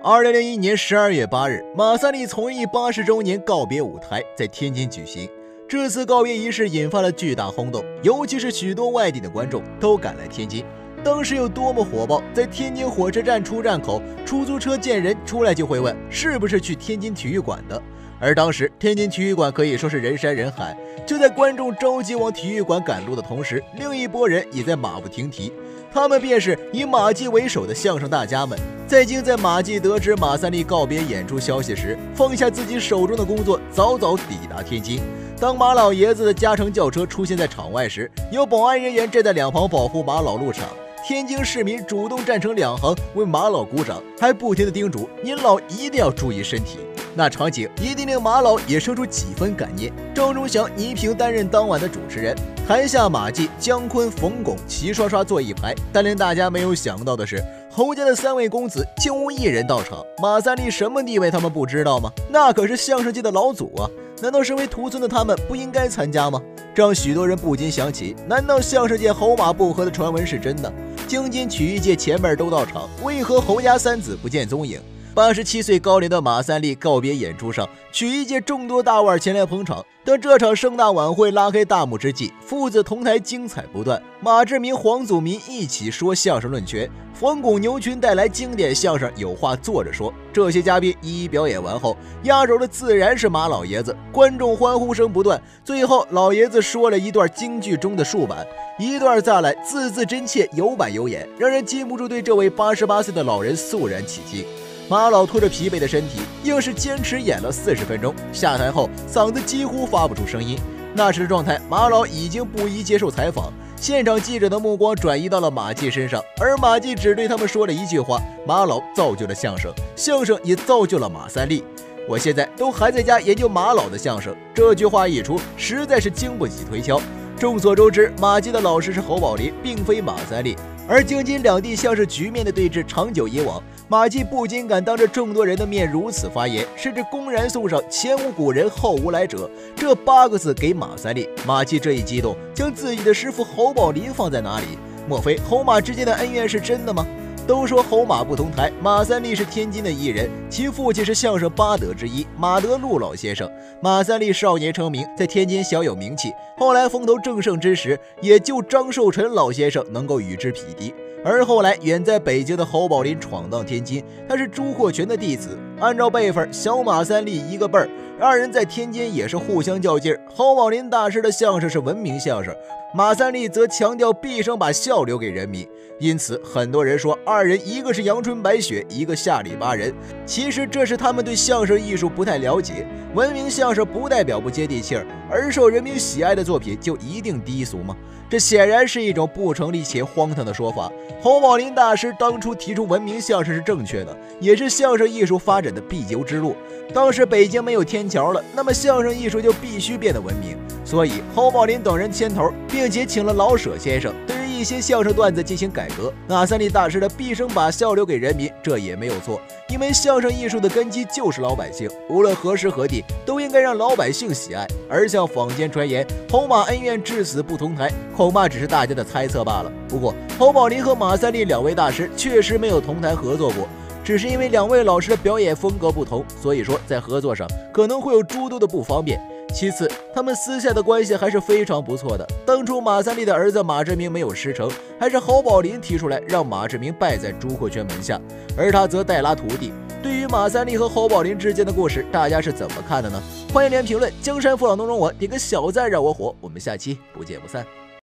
2001年12月8日，马三立从艺80周年告别舞台在天津举行。这次告别仪式引发了巨大轰动，尤其是许多外地的观众都赶来天津。当时有多么火爆，在天津火车站出站口，出租车见人出来就会问是不是去天津体育馆的。而当时天津体育馆可以说是人山人海，就在观众着急往体育馆赶路的同时，另一拨人也在马不停蹄。他们便是以马季为首的相声大家们。在马季得知马三立告别演出消息时，放下自己手中的工作，早早抵达天津。当马老爷子的加程轿车出现在场外时，有保安人员站在两旁保护马老入场。天津市民主动站成两行为马老鼓掌，还不停地叮嘱您老一定要注意身体。那场景一定令马老也生出几分感念。张忠祥、倪萍担任当晚的主持人，台下马季、姜昆、冯巩齐刷刷坐一排。但令大家没有想到的是，侯家的3位公子竟无一人到场。马三立什么地位他们不知道吗？那可是相声界的老祖啊！难道身为徒孙的他们不应该参加吗？这让许多人不禁想起，难道相声界侯马不和的传闻是真的？京津曲艺界前辈都到场，为何侯家3子不见踪影？87岁高龄的马三立告别演出上，曲艺界众多大腕前来捧场。当这场盛大晚会拉开大幕之际，父子同台精彩不断。马志明、黄祖民一起说相声论拳，冯巩、牛群带来经典相声有话坐着说。这些嘉宾一一表演完后，压轴的自然是马老爷子，观众欢呼声不断。最后老爷子说了一段京剧中的竖板，一段下来字字真切，有板有眼，让人禁不住对这位88岁的老人肃然起敬。马老拖着疲惫的身体，硬是坚持演了40分钟。下台后，嗓子几乎发不出声音。那时的状态，马老已经不宜接受采访。现场记者的目光转移到了马季身上，而马季只对他们说了一句话：马老造就了相声，相声也造就了马三立。我现在都还在家研究马老的相声。这句话一出，实在是经不起推敲。众所周知，马季的老师是侯宝林，并非马三立。而京津两地像是局面的对峙长久以往，马季不仅敢当着众多人的面如此发言，甚至公然送上前无古人后无来者这8个字给马三立。马季这一激动，将自己的师傅侯宝林放在哪里？莫非侯马之间的恩怨是真的吗？都说侯马不同台，马三立是天津的艺人，其父亲是相声8德之一马德禄老先生。马三立少年成名，在天津小有名气，后来风头正盛之时，也就张寿臣老先生能够与之匹敌。而后来远在北京的侯宝林闯荡天津，他是朱霍全的弟子，按照辈分小马三立一个辈儿，二人在天津也是互相较劲儿。侯宝林大师的相声是文明相声，马三立则强调毕生把笑留给人民。因此很多人说二人一个是阳春白雪，一个下里巴人。其实这是他们对相声艺术不太了解。文明相声不代表不接地气儿，而受人民喜爱的作品就一定低俗吗？这显然是一种不成立且荒唐的说法。侯宝林大师当初提出文明相声是正确的，也是相声艺术发展的必由之路。当时北京没有天桥了，那么相声艺术就必须变得文明。所以侯宝林等人牵头，并且请了老舍先生对于一些相声段子进行改革。马三立大师的毕生把笑留给人民，这也没有错，因为相声艺术的根基就是老百姓，无论何时何地都应该让老百姓喜爱。而像坊间传言侯马恩怨至死不同台，恐怕只是大家的猜测罢了。不过侯宝林和马三立2位大师确实没有同台合作过，只是因为2位老师的表演风格不同，所以说在合作上可能会有诸多的不方便。其次，他们私下的关系还是非常不错的。当初马三立的儿子马志明没有师承，还是侯宝林提出来让马志明拜在朱霍全门下，而他则代拉徒弟。对于马三立和侯宝林之间的故事，大家是怎么看的呢？欢迎留言评论。江山父老能容我，点个小赞让我火。我们下期不见不散。